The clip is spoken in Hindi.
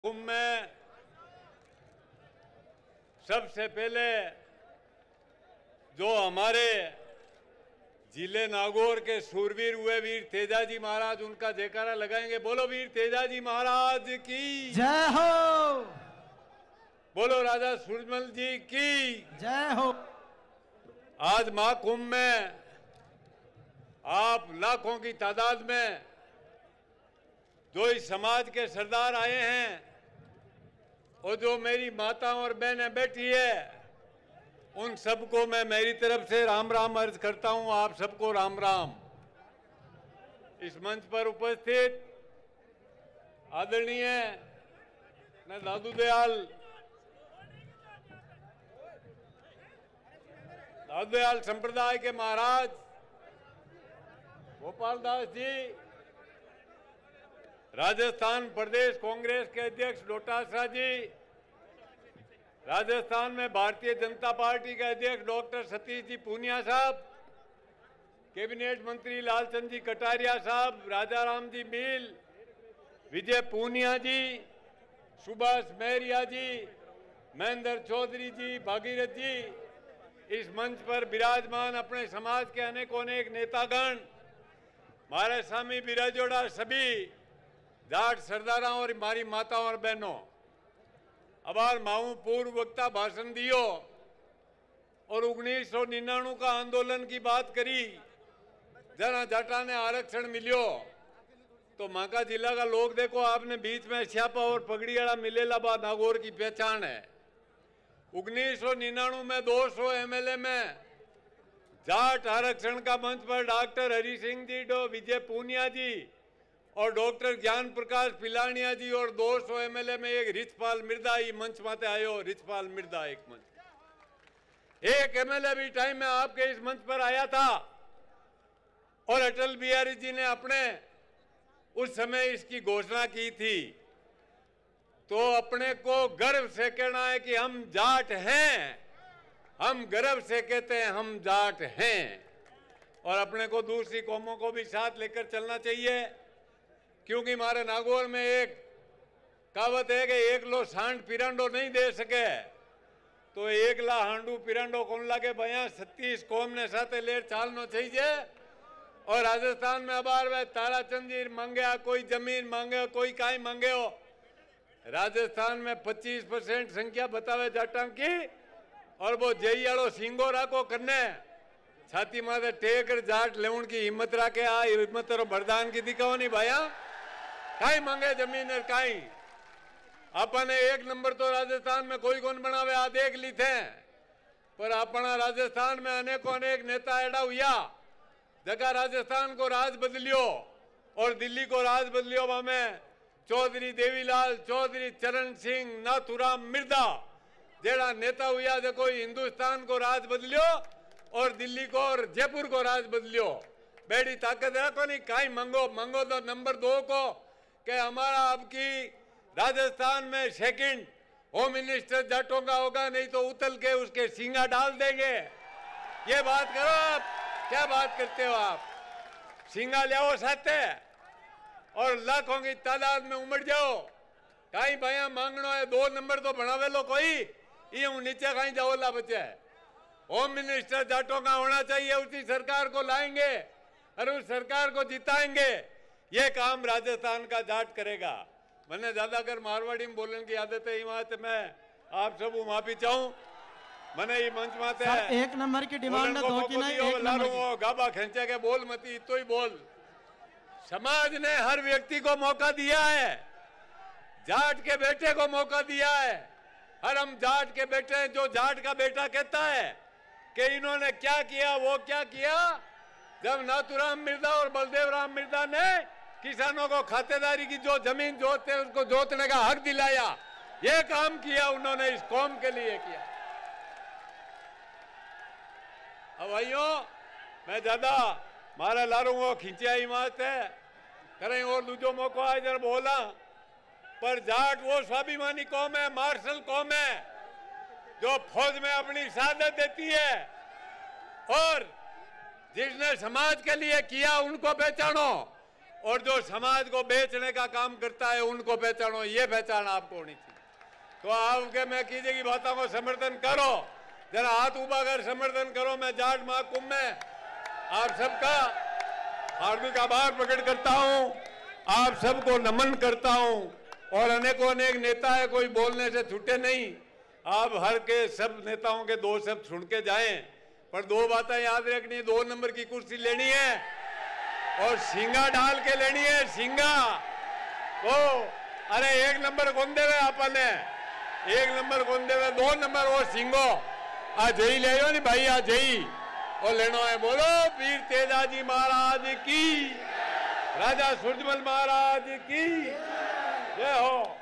कुंभ में सबसे पहले जो हमारे जिले नागौर के सूरवीर हुए वीर तेजाजी महाराज, उनका जयकारा लगाएंगे। बोलो वीर तेजाजी महाराज की जय हो। बोलो राजा सूरजमल जी की जय हो। आज महाकुंभ में आप लाखों की तादाद में जो इस समाज के सरदार आए हैं और जो मेरी माता और बहनें बैठी है, उन सबको मैं मेरी तरफ से राम राम अर्ज करता हूं। आप सबको राम राम। इस मंच पर उपस्थित आदरणीय दादू दयाल संप्रदाय के महाराज गोपाल दास जी, राजस्थान प्रदेश कांग्रेस के अध्यक्ष डोटासरा जी, राजस्थान में भारतीय जनता पार्टी के अध्यक्ष डॉक्टर सतीश जी पूनिया साहब, कैबिनेट मंत्री लालचंद जी कटारिया साहब, राजाराम जी मील, विजय पूनिया जी, सुभाष मेहरिया जी, महेंद्र चौधरी जी, भागीरथ जी, इस मंच पर विराजमान अपने समाज के अनेक नेतागण, हमारे स्वामी बिराजोड़ा, सभी जाट सरदारों और हमारी माताओं और बहनों, अबार माऊ पूर्व वक्ता भाषण दियो और 1999 का आंदोलन की बात करी। जना जाटा ने आरक्षण मिलियो तो माका जिला का लोग देखो, आपने बीच में छापा और पगड़ी वाला मिलेला बा नागौर की पहचान है। 1999 में 200 एमएलए में जाट आरक्षण का मंच पर डॉक्टर हरि सिंह जी, विजय पूनिया जी और डॉक्टर ज्ञान प्रकाश पिलानिया जी और 200 एमएलए में एक रिचपाल मिर्दा ही मंच माते आयो। रिचपाल मिर्दा एक मंच, एक एमएलए भी टाइम में आपके इस मंच पर आया था और अटल बिहारी जी ने अपने उस समय इसकी घोषणा की थी। तो अपने को गर्व से कहना है कि हम जाट हैं, हम गर्व से कहते हैं हम जाट हैं। और अपने को दूसरी कौमों को भी साथ लेकर चलना चाहिए, क्योंकि हमारे नागौर में एक कहावत है कि एक लो सांड पिरांडो नहीं दे सके तो एक ला हांडू पिरांडो कौन लागे भैया। 36 कौम ने साथे लेर चालनो चाहिए। और राजस्थान में अबार वे ताराचंद जी मांगे, कोई जमीन मांगे, कोई काई मांगे हो। राजस्थान में 25% संख्या बतावे जाटा की, और वो जई वालो सिंगोरा को करने छाती माथे टेकर जाट लेवन की हिम्मत राखे। आ हिम्मत रो बरदान की दिखाओ नहीं भाया, काई मांगे जमीन और काई। अपने एक नंबर तो राजस्थान में कोई कौन बनावे, आ देख ली थे। पर अपना राजस्थान में अनेक नेता एडा हुआ जगह राजस्थान को राज बदलियो और दिल्ली को राज बदलियो। में चौधरी देवीलाल चौधरी, चरण सिंह, नाथुराम मिर्दा जेड़ा नेता हुआ, देखो हिंदुस्तान को राज बदलियो और दिल्ली को और जयपुर को राज बदलियो। बेड़ी ताकत रखो नहीं, काई मंगो तो नंबर 2 को कि हमारा आपकी राजस्थान में सेकंड होम मिनिस्टर जाटों का होगा, नहीं तो उतल के उसके सींगा डाल देंगे। ये बात करो आप, क्या बात करते हो आप? सींगा ले आओ साथे और लाखों की तादाद में उमड़ जाओ। कहीं भैया मांगनो है 2 नंबर तो बनावे लो कोई, ये नीचे कहीं जाओ ला बचे। होम मिनिस्टर जाटों का होना चाहिए, उसी सरकार को लाएंगे और उस सरकार को जिताएंगे। ये काम राजस्थान का जाट करेगा। मैंने ज्यादातर मारवाड़ी में बोलने की आदत है, वहां मैं आप सब माफी चाहूं। मैंने ये मंच माते है 1 नंबर की डिमांड है, 2 की नहीं, 1 नंबर की। गाबा खेचे के बोल मती, तो ही बोल। समाज ने हर व्यक्ति को मौका दिया है, जाट के बेटे को मौका दिया है। हर हम जाट के बेटे हैं। जो जाट का बेटा कहता है कि इन्होंने क्या किया, वो क्या किया, जब नाथुराम मिर्दा और बलदेव राम मिर्दा ने किसानों को खातेदारी की जो जमीन जोतते उसको जोतने का हक दिलाया, ये काम किया उन्होंने, इस कौम के लिए किया। अब भाइयों, मैं ज्यादा मारा लारू वो खींचा ही मात है करें और दूजो मौका है जरा बोला। पर जाट वो स्वाभिमानी कौम है, मार्शल कौम है, जो फौज में अपनी शहादत देती है। और जिसने समाज के लिए किया उनको पहचानो। और जो समाज को बेचने का काम करता है उनको पहचानो। ये पहचान आपको होनी चाहिए। तो आपके मैं कीजिए की बातों को समर्थन करो, जरा हाथ उठा कर समर्थन करो। मैं जाट महाकुंभ में आप सबका हार्दिक आभार प्रकट करता हूं, आप सबको नमन करता हूं। और अनेकों अनेक नेता है, कोई बोलने से छूटे नहीं। आप हर के सब नेताओं के दो शब्द सुन के जाएं, पर दो बातें याद रखनी। 2 नंबर की कुर्सी लेनी है और सिंगा डाल के लेनी है। सिंगा तो अरे 1 नंबर कौन देवे आपने, 1 नंबर कौन देवे, 2 नंबर वो सिंगो आ जई ले नी भाई, आ जई और लेनो है। बोलो वीर तेजाजी महाराज की, राजा सूरजमल महाराज की जय हो।